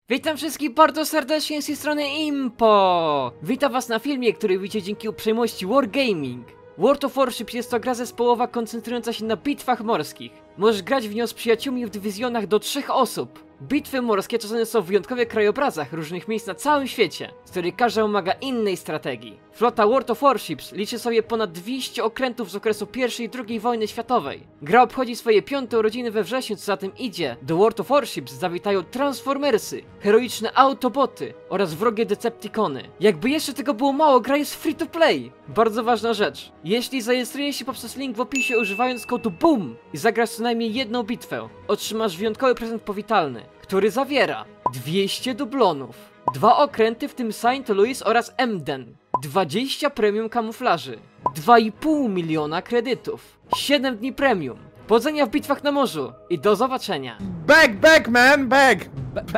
Witam wszystkich bardzo serdecznie z tej strony Impo! Witam was na filmie, który widzicie dzięki uprzejmości Wargaming. World of Warships jest to gra zespołowa koncentrująca się na bitwach morskich. Możesz grać w nią z przyjaciółmi w dywizjonach do 3 osób. Bitwy morskie czasem są w wyjątkowych krajobrazach różnych miejsc na całym świecie, z których każda wymaga innej strategii. Flota World of Warships liczy sobie ponad 200 okrętów z okresu I i II wojny światowej. Gra obchodzi swoje 5. urodziny we wrześniu, co za tym idzie. Do World of Warships zawitają Transformersy, heroiczne Autoboty oraz wrogie Decepticony. Jakby jeszcze tego było mało, gra jest free to play. Bardzo ważna rzecz. Jeśli zarejestrujesz się poprzez link w opisie używając kodu BOOM i zagrasz co najmniej jedną bitwę, otrzymasz wyjątkowy prezent powitalny, który zawiera 200 dublonów, 2 okręty, w tym Saint Louis oraz Emden, 20 premium kamuflaży, 2,5 miliona kredytów, 7 dni premium, powodzenia w bitwach na morzu i do zobaczenia. Back, man, back!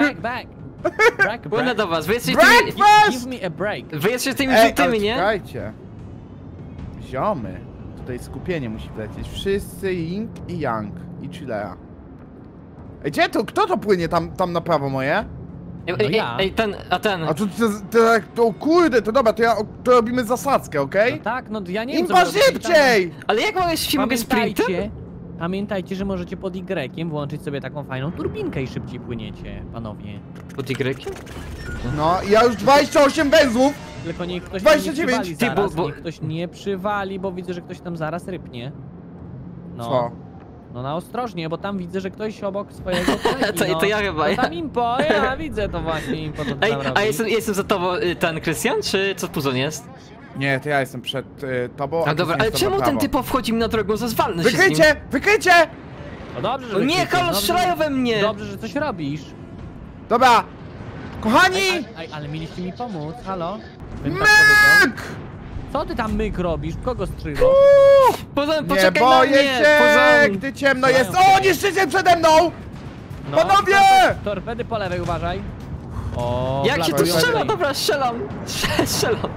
Płynę do was, wy jesteście Breakfast! Give me a break. Wy jesteście tymi ale żółtymi, nie? czekajcie. Ziomy. Tutaj skupienie musi wlecieć. Wszyscy Ying i Yang. I Chilea. Ej, gdzie to? Kto to płynie tam na prawo moje? Ej, ten. A to kurde, to dobra, to robimy zasadzkę, okej? No tak, no ja nie wiem, Impa szybciej! Ale jak mogę sprintem? Pamiętajcie, że możecie pod Y włączyć sobie taką fajną turbinkę i szybciej płyniecie, panowie. Pod Y? No, ja już 28 węzłów! Tylko niech ktoś 29. nie przywali zaraz, niech ktoś nie przywali, bo widzę, że ktoś tam zaraz rypnie. No. Co? No na ostrożnie, bo tam widzę, że ktoś obok swojego kolegi, To ja chyba, no, ja. tam Impo, ja widzę to właśnie Impo, co Ej, tam robi. a jestem za tobą ten Krystian, czy co Puzon jest? Nie, to ja jestem przed tobą, A dobra, Krystian ale jest czemu na ten prawo. typ wchodzi mi na drogę za zwalny się z nim? Wykryjcie! Wykryjcie! No dobrze, że O nie, wykrycie, halo, dobrze, strzelają we mnie! Dobrze, że coś robisz. Dobra! Kochani! Ale mieliście mi pomóc, halo? Bym tak powiedział. Myk! Co ty tam myk robisz? Kogo strzygło? Pozon, Nie poczekaj na boję mnie! się, Pozon! gdy ciemno Strzelają jest. O, niszczyciel przede mną! No, Panowie! Torpedy po lewej, uważaj. O, Jak się tu blatują strzela? tutaj. Dobra, strzelam! Strzelam!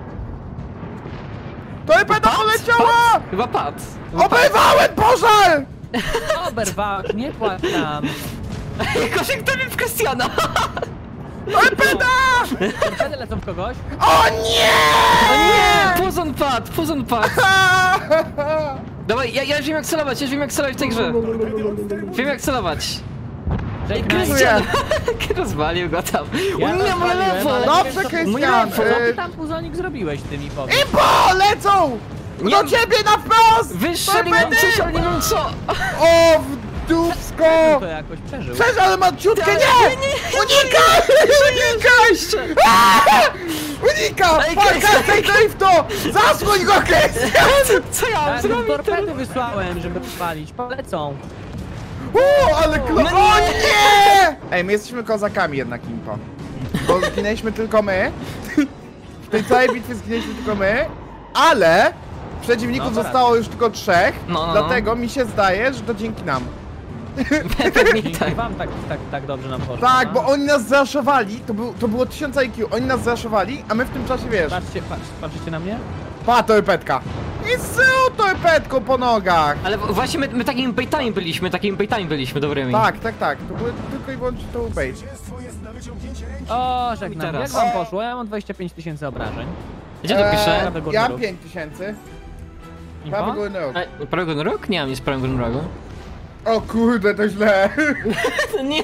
Torpeda poleciała! Chyba padł. Oberwałem pożar! Oberwałeś, nie płacz tam. Koszyk to w Krystiana! Torpeda! Torpedy lecą w kogoś? O nie! O nie! Puzon padł! Dawaj, ja już wiem jak celować, w tej grze. Wiem jak celować. Żegnaj. Krystian! Rozwalił go tam. Ja O nie, moje rozwaliłem, lewo! ale- Dobrze, Co Krystian! Co ty tam puzonik zrobiłeś tymi powiedz? Impo! Lecą! Nie. Do ciebie na wprost! Wystrzeliłem Torpedy! coś, ale nie wiem co! O, w dupsko! To jakoś przeżył. Przeżył, ale ma ciutkę, nie! Unikaj! Unikaj! Unika! Ej, Pakaj w to! Zasłoń go, Krystian! Co ja mam Ja zrobić? torpedy wysłałem, żeby spalić. Polecą. O, ale No nie! O nie! Ej, my jesteśmy kozakami jednak, Impo. Bo zginęliśmy tylko my. W tej całej bitwie zginęliśmy tylko my. Ale przeciwników No, to zostało już tylko 3. No. Dlatego mi się zdaje, że to dzięki nam. Dzięki wam tak dobrze nam poszło. Tak, no. bo oni nas zraszowali. To było 1000 IQ. Oni nas zraszowali, a my w tym czasie, wiesz. Patrzycie na mnie? Pa, torpedka. I z torpedką po nogach. Ale właśnie my takimi bejtami byliśmy dobrymi. Tak. To były tylko i wyłącznie to bait. O, żegnam. teraz? Jak wam poszło? Ja mam 25 000 obrażeń. Gdzie to pisze? Prawy górny Ja róg. 5000. Impo? Prawy górny róg. Prawego rok? Nie mam nic prawego rogu. O kurde, to źle. Nie!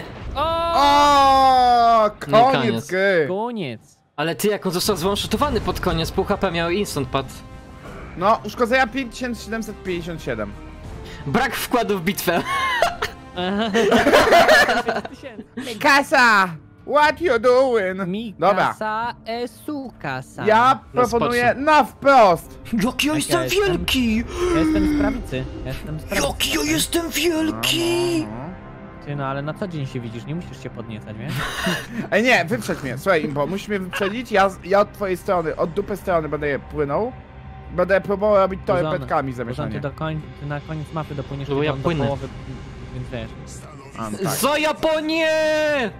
O, No i koniec koniec. gry. Koniec. Ale ty jak on został zwanshootowany pod koniec, pół HP miał instant pad. No, uszkodzenia 5757. Brak wkładu w bitwę. Kasa! What you doing? Mi Dobra, kasa su kasa. ja proponuję na wprost. Jaki ja jestem wielki! Jestem z prawicy. Jaki ja jestem wielki! Ty, no ale na co dzień się widzisz, nie musisz się podniecać, wiesz? Ej nie, wyprzedź mnie, słuchaj Impo, musisz mnie wyprzedzić, ja od twojej strony, od dupy strony będę je płynął. Będę próbował robić torpedkami Ty zamieszanie. ty na koniec mapy dopłyniesz No bo ja tylko do płynę. połowy, więc wiesz. A, no tak. Za Japonię!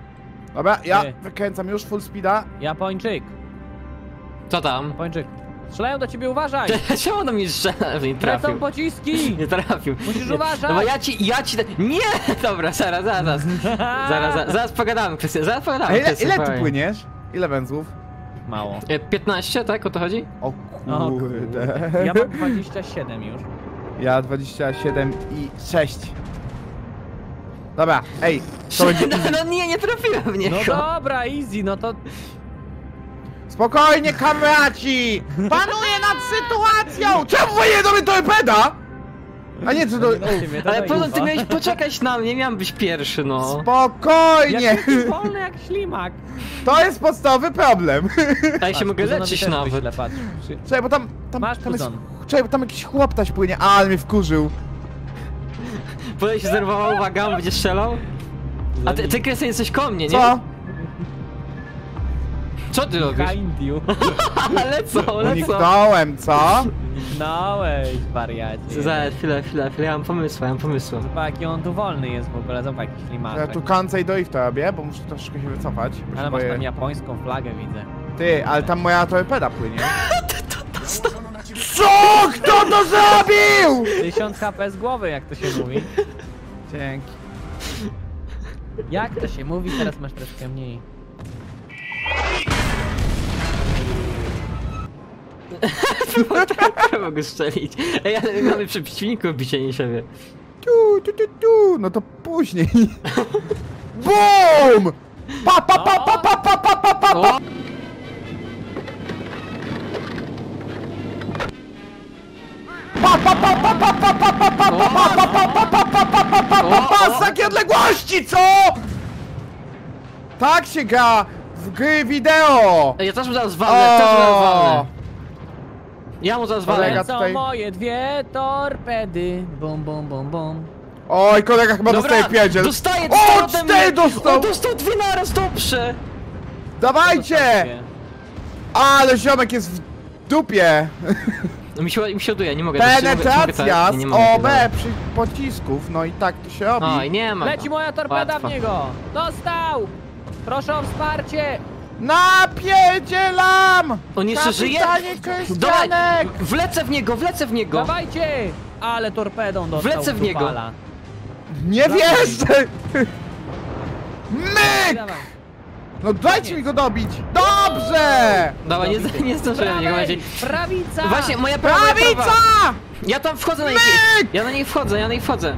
Dobra, ja Ty. wykręcam już full speeda. Japończyk, Co tam? Japończyk. Strzelają do ciebie, uważaj! Czemu on mi strzela? Nie Lecą trafił. pociski! Nie trafił. Musisz Nie. uważać. No bo ja ci... Nie! Dobra, zaraz pogadamy, Krystian, zaraz A pogadamy, ile Krystian, ty spokojnie. płyniesz? Ile węzłów? Mało. 15, tak? O to chodzi? O O kurde. Ja mam 27 już. Ja 27 i 6. Dobra, ej, to będzie... No nie trafiłem w niego. No dobra, easy, no to... Spokojnie, kamraci! Panuję nad sytuacją! Czemu nie do mnie torpeda? A nie, co to... Do ciebie, to Ale do potem info. ty miałeś poczekać na mnie, miałem być pierwszy, no. Spokojnie! Jaki wolny jak ślimak. To jest podstawowy problem. A ja się mogę Puzonowi leczyć też nawet. wyślę, patrz. Czekaj, bo tam Masz jest... puzon. Czekaj, bo tam jakiś chłoptaś płynie. A, ale mnie wkurzył. Potem się zerwała uwaga, on będzie strzelał. A ty Krystian, jesteś koło mnie, nie? Co? Co ty robisz? Behind you. Ale co? Uniknąłem, co? Zniknąłeś, wariacie. Zaraz, chwilę, ja mam pomysł. Zobacz, jaki on tu wolny jest w ogóle, zobacz, jaki Ja ślimaczek. tu kancę i drifta robię, bo muszę troszkę się wycofać. Bo się Ale masz boję... tam japońską flagę, widzę. Ty, ale tam moja torpeda płynie. Co? Kto to zrobił? 1000 HP z głowy, jak to się mówi. Dzięki. Jak to się mówi, teraz masz troszkę mniej. Mogę strzelić. Ej, ale my mamy przy przeciwniku bicie siebie. Tu. No to później. BOOM! Pa! O! Z takiej odległości, co? Tak się gra w gry wideo! Ej, ja też mu zaraz walnę, Ja mu zaraz walnę. Kolega To tutaj- są moje dwie torpedy. Bum, bum, bum, bum. Oj, kolega chyba dostaje pierdziel. Dostaję, O, ode 4 mnie. dostał! On dostał 2 naraz, dobrze! Dawajcie! Ale ziomek jest w dupie. No mi się ładuje, nie mogę. Penetracja z nie OB mogę. przy pocisków, no i tak to się robi. Oj, nie ma. Leci moja torpeda Łatwo. w niego! Dostał! Proszę o wsparcie! Napierdzielam! On jeszcze żyje? Kapitanie Dawaj! Krystianek! Wlecę w niego! Dawajcie! Ale torpedą dostał Wlecę w niego. Dupala. Nie wierzę! Myk! Dawaj. No dajcie mi go dobić! Dobrze! Dobra, nie zdążyłem w niego Prawej! bardziej. Prawica! Właśnie, moja prawa, Prawica! Ja tam wchodzę na Myk! nich. Ja na nich wchodzę.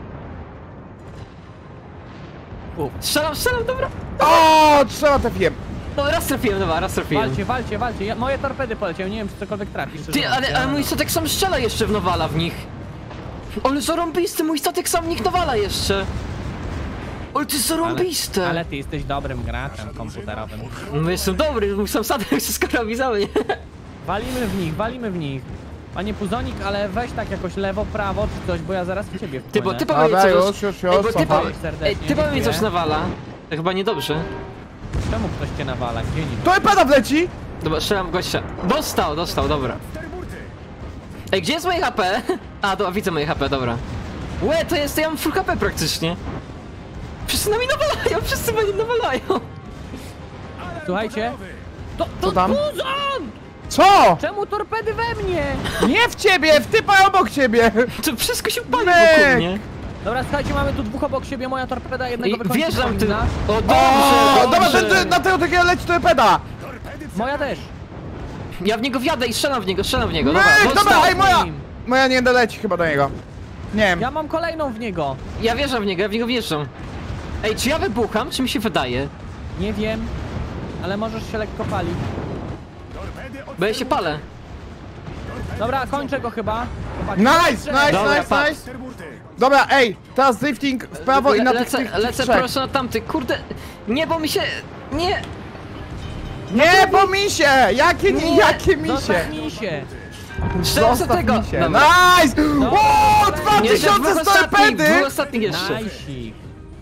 Strzelam, dobra. O, trzeba trafiłem. No raz trafiłem. Walcie! Moje torpedy poleciały, nie wiem czy cokolwiek trafisz. Ty, ale mój statek sam strzela jeszcze w nawala w nich. Ale zarąbisty, mój statek sam w nich nawala jeszcze. Ale ty zarąbiste. Ale ty jesteś dobrym graczem komputerowym. No jestem dobry, mój sam statek wszystko robi za mnie. Walimy w nich. Panie Puzonik, ale weź tak jakoś lewo, prawo czy coś, bo ja zaraz w ciebie Ty, bo wpłynę. ty powiedz Dobra, coś. już, Ej, bo ty cofam. powiedz, Serdecznie, ty powiedz mi coś dziękuję. nawala. To chyba niedobrze. Czemu ktoś cię nawala? Gdzie niby? Torpeda wleci! Dobra, strzelam w gościa. Dostał, dobra. Ej, gdzie jest moje HP? A, dobra, widzę moje HP, dobra. Łe, to ja mam full HP praktycznie. Wszyscy na mnie nawalają. Słuchajcie. Co tam? Puzon! Co? Czemu torpedy we mnie? Nie w ciebie, w typa obok ciebie! To wszystko się pali Myk! wokół mnie. Dobra, słuchajcie, mamy tu dwóch obok siebie, moja torpeda jednego I wykończy wjeżdżam ty. powinna. O, O, dobrze. dobra, na tego takiego leci torpeda! Moja też. Ja w niego wjadę i strzelam w niego. Dobra, Myk, dostał. dobra, ej moja! Moja nie doleci chyba do niego. Nie wiem. Ja mam kolejną w niego. Ja wjeżdżam w niego, wjeżdżam. Ej, czy ja wybucham, czy mi się wydaje? Nie wiem, ale możesz się lekko palić. Bo ja się palę. Dobra, kończę go chyba. Chłopaki, Nice! Dobra, pa. Dobra, ej, teraz drifting w prawo i na tych Lecę trzech. prosto na tamty. Kurde, nie, bo mi się... Nie. Nie, bo misie! Jakie misie? Zostaw misie. Strzelam z Zostaw tego. misie. Dobra. Nice! O, 2000 z torpedy! Dwóch ostatnich jeszcze. Najsik.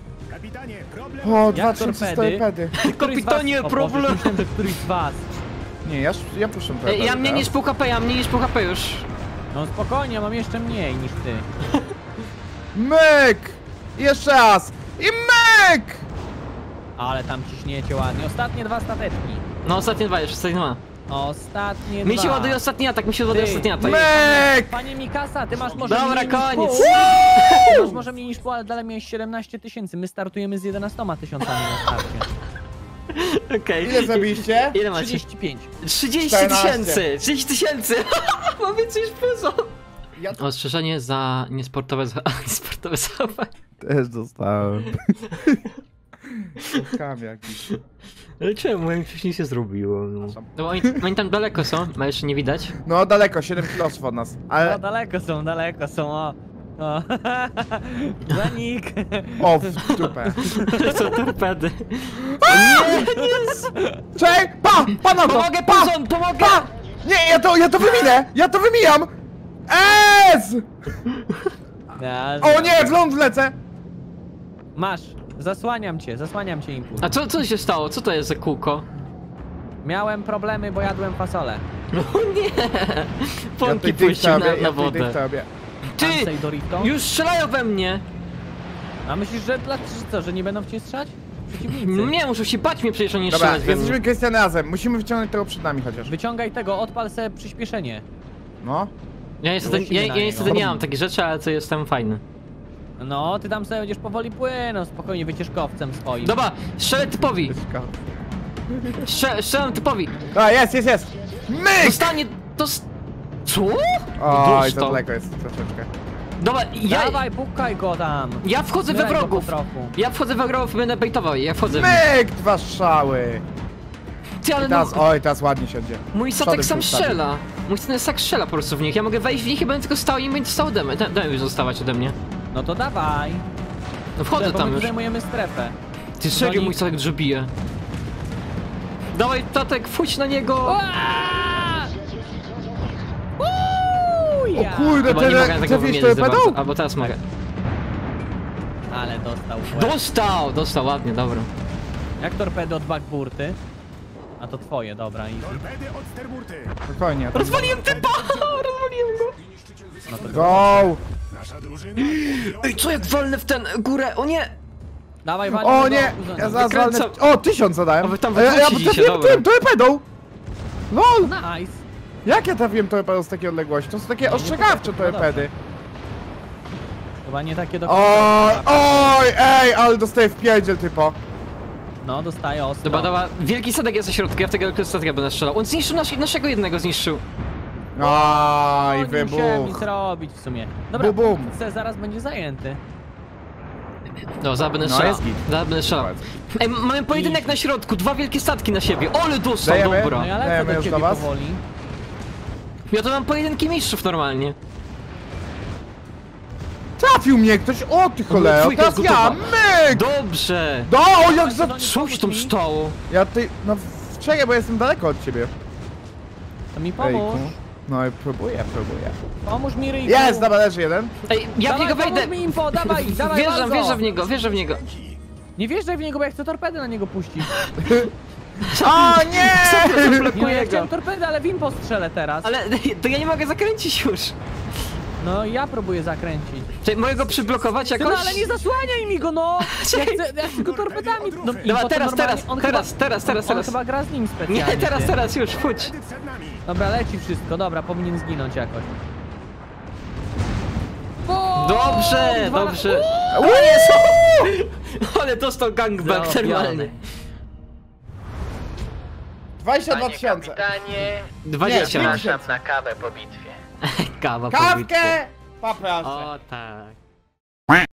O, Jak 2000 z torpedy? torpedy. Któryś z was- Kapitanie, O Boże, problem. myślałem, że któryś z was. Nie, ja puszczam torpedy. Ja mniej niż pół HP, już. No spokojnie, mam jeszcze mniej niż ty. Myk! Jeszcze raz! I myk! Ale tam ciśniecie ładnie. Ostatnie dwa stateczki. No ostatnie dwa. Ostatnie Mi się dwa. ładuje ostatni atak, mi się ładuje Ty. ostatni atak. Myk! Panie Mikasa, ty masz może Dobra, mniej niż koniec. pół. Ty masz może mniej niż pół, ale dalej miałeś 17 000. My startujemy z 11 000 na starcie. Okej. Ile zabiliście? Ile macie? 35. 30 14. 000! 30 tysięcy! Mam więcej niż plusa! Ja Ostrzeżenie za niesportowe niesportowe zachowanie. też dostałem. Skam jakiś. Ale czemu? Ja mi coś nic nie zrobiło. No oni tam daleko są, ma jeszcze nie widać. No daleko, 7 kilosów od nas. No Ale... daleko są, o. O. Zanik. O, w dupę. Co torpedy. Cześć! Pa na to! Pomogę, Pa! Puzon, pomogę! Pa! Nie, ja to wyminę! Ja to wymijam! O nie, w ląd lecę! Masz, zasłaniam cię impuls. A co się stało? Co to jest za kółko? Miałem problemy, bo jadłem fasolę. No nie! Pąki tych puścił tobie, na tych wodę. tobie. Ty! Ansej Dorito. Już strzelają we mnie! A myślisz, że co, że nie będą w ciebie strzelać? Przeciwnicy. No nie, muszą się bać mnie przecież, oni Dobra, strzelać we mnie. jesteśmy Krystian razem. Musimy wyciągnąć tego przed nami chociaż. Wyciągaj tego, odpal se przyspieszenie. No. Ja niestety, Lecimy na ja niego. niestety nie mam takich rzeczy, ale to jestem fajny. No, ty tam sobie będziesz powoli płynął, spokojnie wycieczkowcem swoim. Dobra, strzelę typowi! Strzelam typowi! A, jest! Myk! Dostanie... Co? Oj, za Dostał. daleko jest troszeczkę. Dobra, Dawaj, pukaj go tam. ja wchodzę we Zbieraj go wrogów! po trochu. Ja wchodzę we wrogów i będę bejtował je, ja wchodzę w nich. Myk! 2 strzały! Ty, ale I teraz, no, oj, teraz ładnie siądzie. mój Przodem statek sam postawił. strzela. Mój statek strzela po prostu w nich. Ja mogę wejść w nich i będę tylko stał i nie będzie dostał ode mnie. Daj już zostawać ode mnie. No to dawaj. No wchodzę Bo tam my tu już. zajmujemy strefę. Ty serio, Dzwoni. mój statek dużo bije. Dawaj, tatek, wchodź na niego! O kurde, Chyba nie mogę tego trafiłeś wymienić to za bardzo. pedał? Albo teraz mogę. Ale dostał. Dostał, ładnie, dobra. Jak torpedy od backburty? A to twoje, dobra. Easy. Torpedy od sterburty. Spokojnie. Rozwaliłem typa! Rozwaliłem go! No to Go! Nasza drużyna. Ej, co jak walnę w ten górę? O nie! Dawaj, walnij O go, nie! Puzonik. Ja zaraz walnę... Wykręcam. O, 1000 zadałem! A wy tam A ja wywrócicie się, trafiłem dobra. tym torpedą! LOL! Nice. Jak ja trafiłem torpedą z takiej odległości? To są takie ostrzegawcze potrafię, torpedy. Chyba nie takie do Oj, oj, ej, ale dostaję w pierdziel typo. No, dostaję ostro. Dobra, wielki statek jest na środku, ja w tego statka będę strzelał. On zniszczył naszego jednego, zniszczył. Oj, Nie musiałem nic wybuch. robić w sumie. Dobra, Bum, bum. punkt C zaraz będzie zajęty. No, zaraz będę No, strzelał. jest git. Zaraz będę strzelał. Ej, mamy pojedynek na środku, 2 wielkie statki na siebie. Ole dostał, Dajemy? dobra. No ja Dajemy lecę do już ciebie do was? powoli. Ja to mam pojedynki mistrzów normalnie. Trafił mnie ktoś, o ty cholero, dwójka teraz jest ja, gotowa. myk! Dobrze! Do, jak za... Co się tam stało? Ja ty, no czekaj, bo jestem daleko od ciebie. To mi pomóż. Ejku. No i próbuję. Pomóż mi, Ryjku. Jest, dobra, leży jeden. Ej, ja w Dawaj, niego wejdę! pomóż mi info, dawaj, dawaj, Wjeżdżam bardzo. wierzę w niego. Nie wjeżdżaj w niego, bo ja chcę torpedy na niego puścić. O nie! Nie, ja Blokuję chciałem go. torpedy, ale w info strzelę teraz. Ale to ja nie mogę zakręcić już. No ja próbuję zakręcić. Czy mogę go przyblokować Ty, jakoś? no ale nie zasłaniaj mi go, no! Ja chcę go torpedami. No, Dobra, info to teraz, normalnie- on teraz. chyba gra z nim specjalnie. Nie, ty. teraz, już, chodź. Torpedy przed nami. Dobra, leci wszystko, dobra, powinien zginąć jakoś. O, Dobrze, dwa- dobrze. Ale dostał gangbang Zrobione. normalnie. 22 Panie 000. kapitanie, 20 Nie, masz. zapraszam na kawę po bitwie. Kawa po bitwie. Kawkę! Poproszę. O tak.